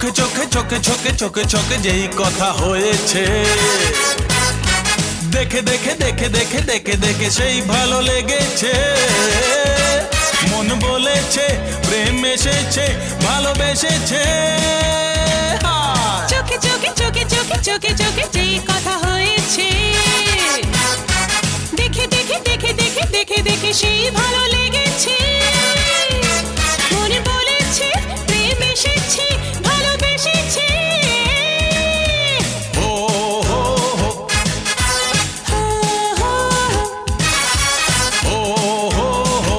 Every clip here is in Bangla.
চোখে চোখে চোখে চোখে চোখে চোখে যেই কথা হয়েছে, দেখে দেখে দেখে দেখে দেখে দেখে সেই ভালো লেগেছে। মন বলেছে প্রেম এসেছে, ভালোবেসেছে। চোখে চোখে চোখে চোখে চোখে চোখে যেই কথা হয়েছে, দেখে দেখে দেখে দেখে দেখে দেখে সেই ভালো লেগেছে। মন বলেছে প্রেম এসেছে, ভালোবেসেছে। ও হো হো ও হো হো।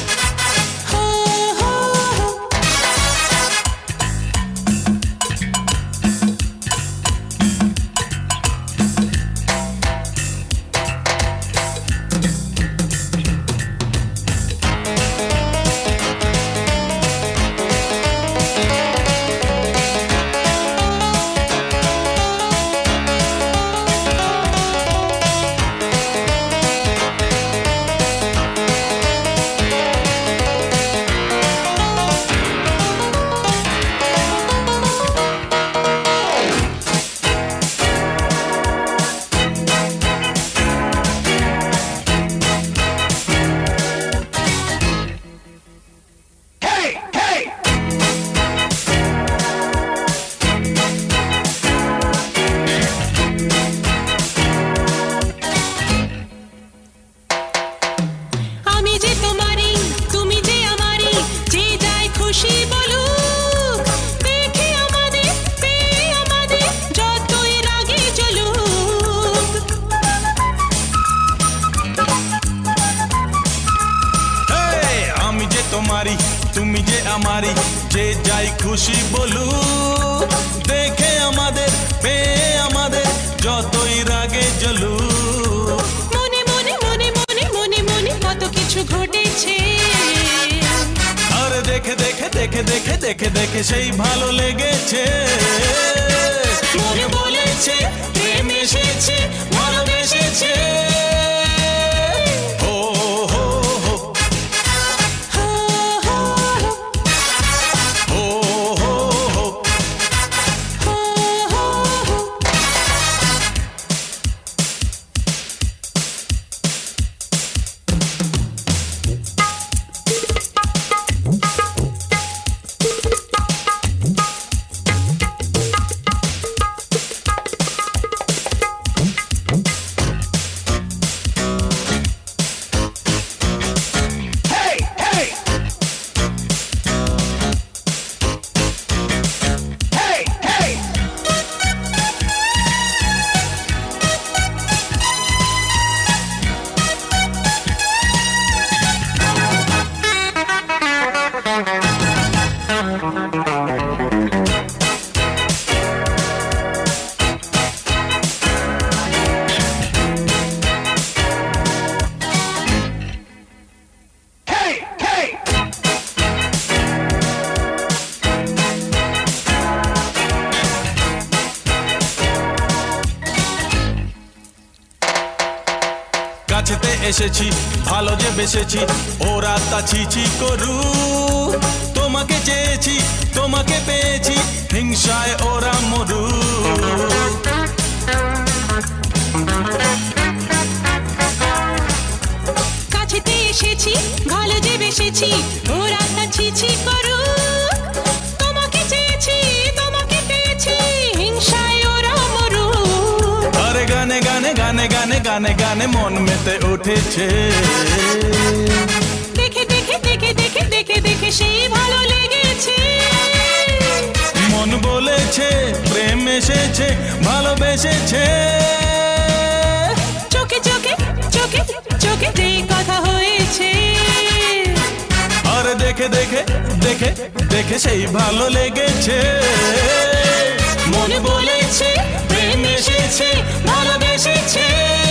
তোমারি তুমি যে আমারি, যে যাই খুশি বলুক, দেখে আমাদের পেয়ে আমাদের যতই রাগে জ্বলুক। মনে মনে মনে মনে মনে মনে কত কিছু ঘটেছে, আর দেখে দেখে দেখে দেখে দেখে দেখে সেই ভালো লেগেছে। মনে বলেছে প্রেম এসেছে, ভালোবেসেছে। কাছেতে এসেছি ভালো যে বেসেছি, ওরা তা ছিছি করু। তোমাকে চেয়েছি তোমাকে পেয়েছি, হিংসায় ওরা মরু। কাছেতে এসেছি ভালো যে বেসেছি, ওরা তা ছিছি করু। তোমাকে চেয়েছি তোমাকে পেয়েছি, হিংসায় ওরা মরু। আরে গানে গানে গানে গানে গানে গানে মন মেতে উঠেছে, দেখে দেখে দেখে দেখে দেখে দেখে সেই ভালো লেগেছে। মন বলেছে প্রেম এসেছে, ভালোবেসেছে। চোখে চোখে চোখে চোখে যেই কথা হয়েছে, আর দেখে দেখে দেখে দেখে সেই ভালো লেগেছে। মন বলেছে প্রেম এসেছে, ভালোবেসেছে।